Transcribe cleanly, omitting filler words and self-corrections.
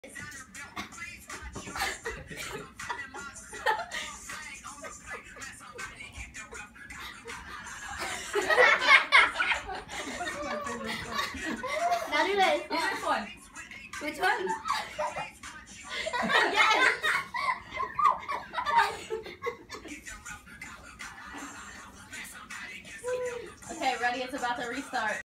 Now do this. Do this one. Which one? Yes. Okay, ready? It's about to restart.